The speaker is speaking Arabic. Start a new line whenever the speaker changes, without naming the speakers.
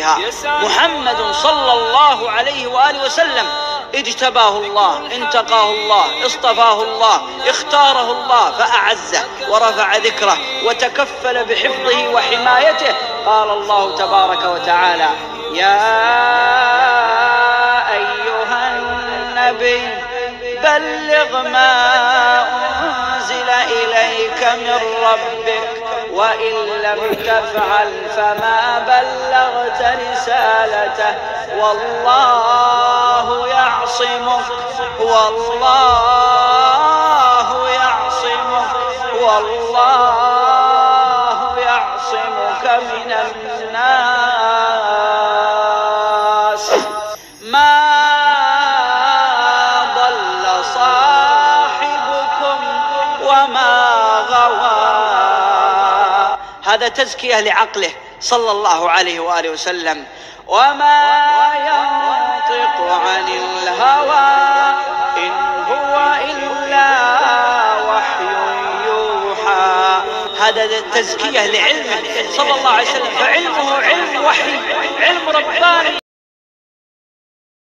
محمد صلى الله عليه وآله وسلم اجتباه الله، انتقاه الله، اصطفاه الله، اختاره الله فأعزه ورفع ذكره وتكفل بحفظه وحمايته. قال الله تبارك وتعالى: يا أيها النبي بلغ ما أنزل إليك من ربك وإن لم تفعل فما بلغت رسالته والله يعصمك والله يعصمك والله يعصمك من الناس. ما ضل صاحبكم وما غوى. هذا تزكية لعقله صلى الله عليه وآله وسلم. وما ينطق عن الهوى إن هو إلا وحي يوحى. هذا تزكية لعلمه صلى الله عليه وسلم، فعلمه علم وحي، علم رباني.